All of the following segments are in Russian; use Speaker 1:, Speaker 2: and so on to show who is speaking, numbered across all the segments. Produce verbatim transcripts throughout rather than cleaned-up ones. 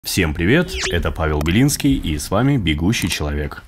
Speaker 1: Всем привет, это Павел Белинский и с вами Бегущий человек.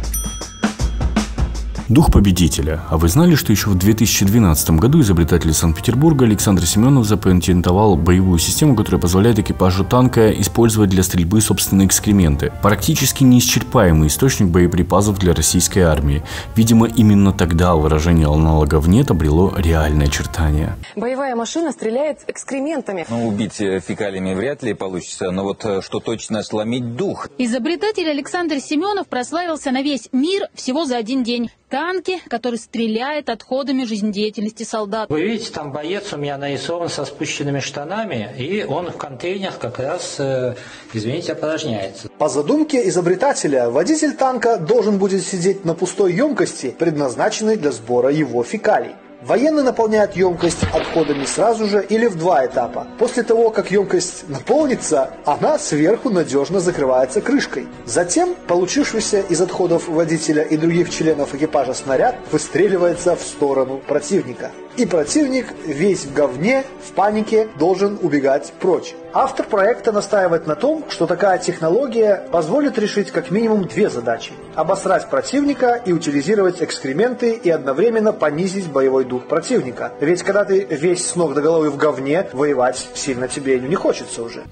Speaker 1: Дух победителя. А вы знали, что еще в две тысячи двенадцатом году изобретатель из Санкт-Петербурга Александр Семенов запатентовал боевую систему, которая позволяет экипажу танка использовать для стрельбы собственные экскременты? Практически неисчерпаемый источник боеприпасов для российской армии. Видимо, именно тогда выражение аналогов нет обрело реальное очертание.
Speaker 2: Боевая машина стреляет экскрементами.
Speaker 3: Ну, убить фекалиями вряд ли получится, но вот что точно сломить дух.
Speaker 4: Изобретатель Александр Семенов прославился на весь мир всего за один день. Танки, который стреляет отходами жизнедеятельности солдат.
Speaker 5: Вы видите, там боец у меня нарисован со спущенными штанами, и он в контейнерах как раз, э, извините, опорожняется.
Speaker 6: По задумке изобретателя, водитель танка должен будет сидеть на пустой емкости, предназначенной для сбора его фекалий. Военный наполняет емкость отходами сразу же или в два этапа. После того, как емкость наполнится, она сверху надежно закрывается крышкой. Затем, получившийся из отходов водителя и других членов экипажа снаряд выстреливается в сторону противника. И противник, весь в говне, в панике, должен убегать прочь. Автор проекта настаивает на том, что такая технология позволит решить как минимум две задачи. Обосрать противника и утилизировать экскременты и одновременно понизить боевой дух противника. Ведь когда ты весь с ног до головы в говне, воевать сильно тебе не хочется уже.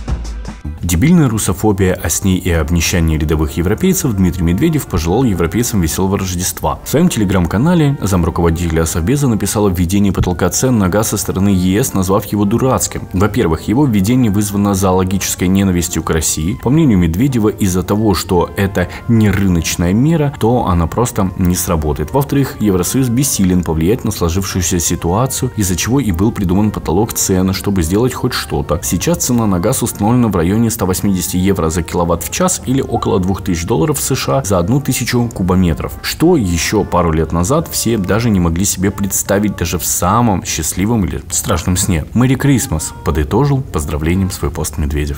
Speaker 1: Дебильная русофобия, а с ней и обнищание рядовых европейцев Дмитрий Медведев пожелал европейцам веселого Рождества. В своем телеграм-канале замруководителя Совбеза написал о введении потолка цен на газ со стороны ЕС, назвав его дурацким. Во-первых, его введение вызвано зоологической ненавистью к России. По мнению Медведева, из-за того, что это не рыночная мера, то она просто не сработает. Во-вторых, Евросоюз бессилен повлиять на сложившуюся ситуацию, из-за чего и был придуман потолок цен, чтобы сделать хоть что-то. Сейчас цена на газ установлена в районе ста восьмидесяти евро за киловатт в час или около двух тысяч долларов США за одну тысячу кубометров, что еще пару лет назад все даже не могли себе представить даже в самом счастливом или страшном сне. Мэри Крисмас подытожил поздравлением свой пост Медведев.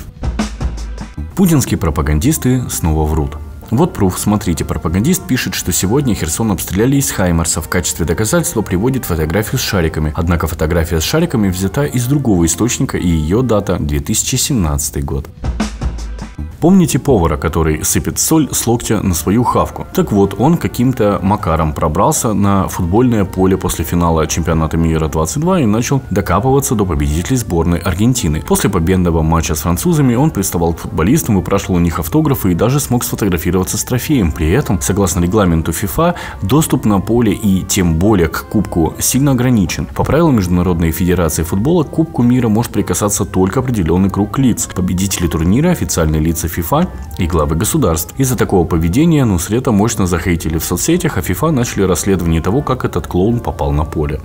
Speaker 1: Путинские пропагандисты снова врут. Вот пруф, смотрите, пропагандист пишет, что сегодня Херсон обстреляли из хаймарса. В качестве доказательства приводит фотографию с шариками. Однако фотография с шариками взята из другого источника, и ее дата две тысячи семнадцатый год. Помните повара, который сыпет соль с локтя на свою хавку? Так вот, он каким-то макаром пробрался на футбольное поле после финала чемпионата мира двадцать два и начал докапываться до победителей сборной Аргентины. После победного матча с французами он приставал к футболистам, выпрашивал у них автографы и даже смог сфотографироваться с трофеем. При этом, согласно регламенту ФИФА, доступ на поле и тем более к кубку сильно ограничен. По правилам Международной федерации футбола к кубку мира может прикасаться только определенный круг лиц. Победители турнира, официальные лица ФИФА и главы государств. Из-за такого поведения Нусрета мощно захейтили в соцсетях, а ФИФА начали расследование того, как этот клоун попал на поле.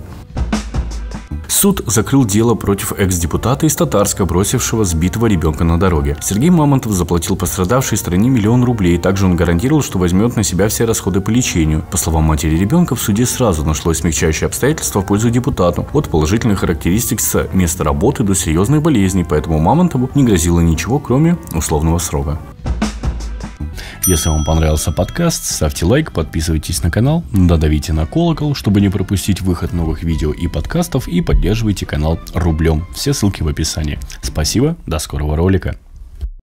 Speaker 1: Суд закрыл дело против экс-депутата из Татарска, бросившего сбитого ребенка на дороге. Сергей Мамонтов заплатил пострадавшей стране миллион рублей. Также он гарантировал, что возьмет на себя все расходы по лечению. По словам матери ребенка, в суде сразу нашлось смягчающее обстоятельство в пользу депутату. От положительных характеристик с места работы до серьезной болезни, поэтому Мамонтову не грозило ничего, кроме условного срока. Если вам понравился подкаст, ставьте лайк, подписывайтесь на канал, додавите на колокол, чтобы не пропустить выход новых видео и подкастов, и поддерживайте канал рублем. Все ссылки в описании. Спасибо, до скорого ролика.